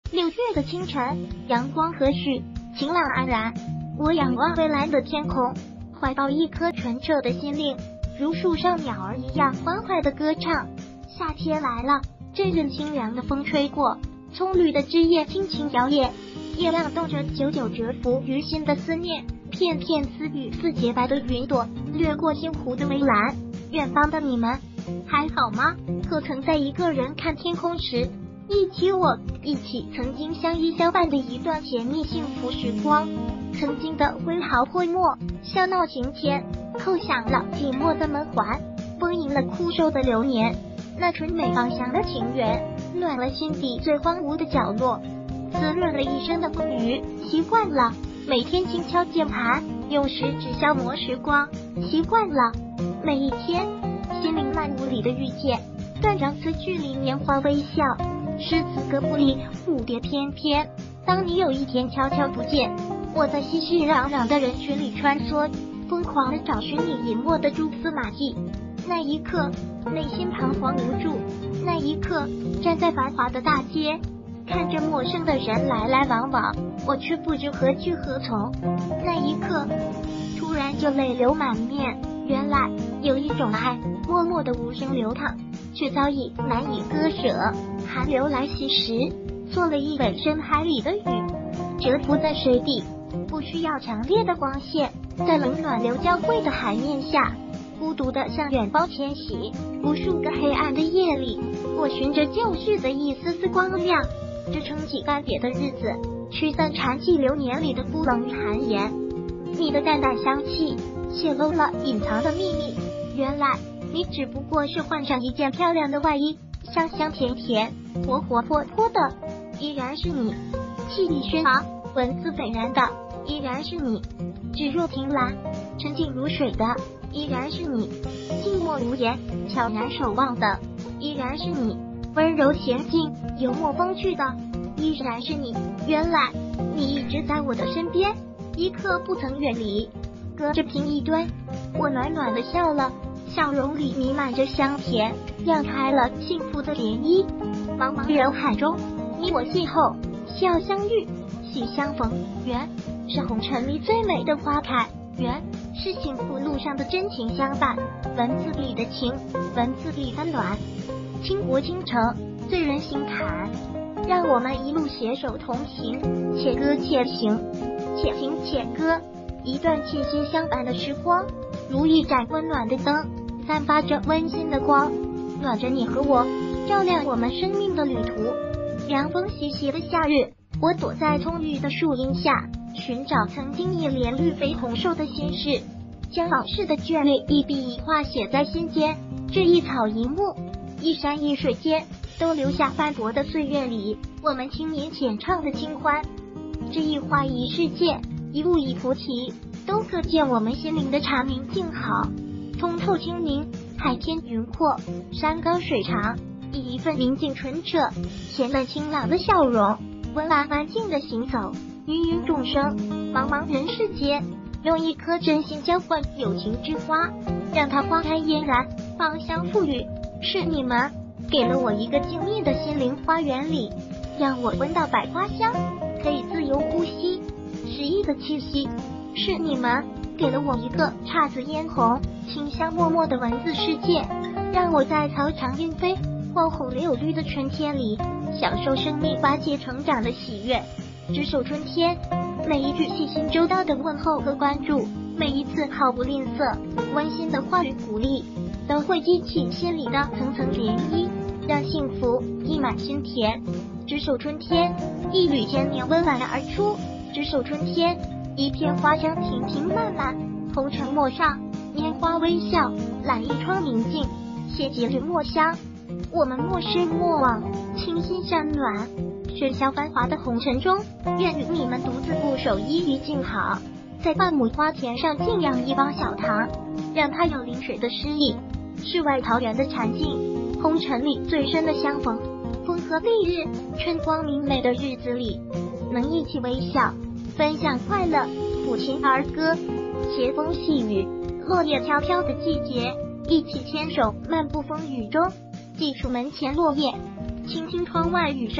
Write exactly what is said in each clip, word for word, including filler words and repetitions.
六月的清晨，阳光和煦，晴朗安然。我仰望蔚蓝的天空，怀抱一颗纯澈的心灵，如树上鸟儿一样欢快的歌唱。夏天来了，阵阵清凉的风吹过，葱绿的枝叶轻轻摇曳，夜亮动着久久蛰伏于心的思念。片片丝雨似洁白的云朵，掠过星湖的蔚蓝。远方的你们还好吗？可曾在一个人看天空时，忆起我一起曾经相依相伴的一段甜蜜幸福时光？曾经的挥毫泼墨，笑闹晴天，叩响了寂寞的门环，丰盈了枯瘦的流年。那纯美芳香的情缘，暖了心底最荒芜的角落，滋润了一生的风雨。习惯了每天轻敲键盘，用食指消磨时光，习惯了每一天心灵漫舞里的遇见，断章词句里年华微笑，诗词歌赋里蝴蝶翩翩。当你有一天悄悄不见，我在熙熙攘攘的人群里穿梭，疯狂地找寻你隐没的蛛丝马迹。那一刻内心彷徨无助，那一刻站在繁华的大街，看着陌生的人来来往往，我却不知何去何从。那一刻突然就泪流满面，原来有一种爱默默的无声流淌，却早已难以割舍。寒流来袭时，做了一吻深海里的雨，蛰伏在水底，不需要强烈的光线，在冷暖流交汇的海面下，孤独的向远方迁徙。无数个黑暗的夜里，我循着旧世的一丝丝光亮，支撑起干瘪的日子，驱散残寂流年里的孤冷与寒言。你的淡淡香气泄露了隐藏的秘密，原来你只不过是换上一件漂亮的外衣，香香甜甜活活泼泼的依然是你，气力轩昂文字斐然的依然是你，指若凭栏沉静如水的依然是你，静默无言悄然守望的依然是你，温柔娴静幽默风趣的依然是你。原来你一直在我的身边，一刻不曾远离。隔着屏一端，我暖暖的笑了，笑容里弥漫着香甜，漾开了幸福的涟漪。茫茫人海中，你我邂逅，笑相遇，喜相逢，缘是红尘里最美的花开，缘是幸福路上的真情相伴。文字里的情，文字里的暖，倾国倾城，醉人心坎。让我们一路携手同行，且歌且行，且行且歌。一段气息相伴的时光，如一盏温暖的灯，散发着温馨的光，暖着你和我，照亮我们生命的旅途。凉风习习的夏日，我躲在葱郁的树荫下，寻找曾经一脸绿肥红瘦的心事，将往事的眷恋一笔一画写在心间。这一草一木，一山一水间，都留下斑驳的岁月里我们轻吟浅唱的清欢。这一花一世界，一物一菩提，都可见我们心灵的禅明静好。通透清明，海天云阔，山高水长，以一份宁静纯澈、恬淡清朗的笑容，温婉安静的行走。芸芸众生，茫茫人世间，用一颗真心交换友情之花，让它花开嫣然，芳香馥郁。是你们给了我一个静谧的心灵花园里，让我闻到百花香，可以自由呼吸诗意的气息。是你们给了我一个姹紫嫣红、清香脉脉的文字世界，让我在草长莺飞、花红柳绿的春天里，享受生命发酵成长的喜悦。只手春天，每一句细心周到的问候和关注，每一次毫不吝啬温馨的话语鼓励，都会激起心里的层层涟漪，让幸福溢满心田。只手春天，一缕千年温婉而出。只手春天，一片花香平平漫漫。红尘陌上，拈花微笑，揽一窗明镜，携几缕墨香。我们莫失莫忘，清新善暖。喧嚣繁华的红尘中，愿与你们独自固守依于静好，在半亩花田上静养一汪小塘，让它有临水的诗意，世外桃源的禅境，红尘里最深的相逢。风和丽日，春光明媚的日子里，能一起微笑，分享快乐，抚琴儿歌，斜风细雨，落叶飘飘的季节，一起牵手漫步风雨中，记住门前落叶，倾听窗外雨声，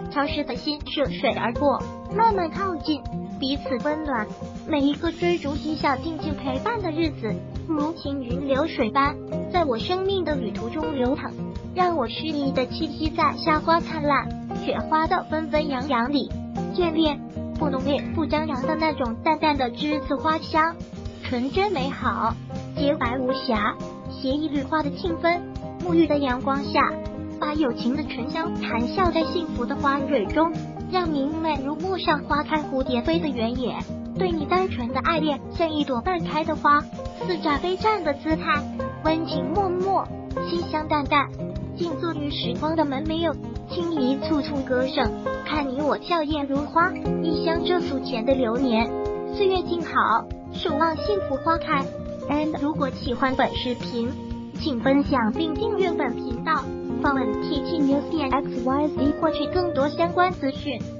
潮湿的心涉水而过，慢慢靠近，彼此温暖。每一个追逐理想、静静陪伴的日子，如行云流水般，在我生命的旅途中流淌，让我诗意的栖息在夏花灿烂、雪花的纷纷扬扬里，眷恋不浓烈、不张扬的那种淡淡的栀子花香，纯真美好，洁白无瑕，携一缕花的清芬，沐浴的阳光下，把友情的醇香谈笑在幸福的花蕊中，让明媚如陌上花开蝴蝶飞的原野。对你单纯的爱恋，像一朵半开的花，似展飞绽的姿态，温情脉脉，馨香淡淡。静坐于时光的门没有轻移簇簇歌声，看你我笑靥如花，一厢这俗前的流年，岁月静好，守望幸福花开。And 如果喜欢本视频，请分享并订阅本频道，访问 T T News 点 X Y Z 获取更多相关资讯。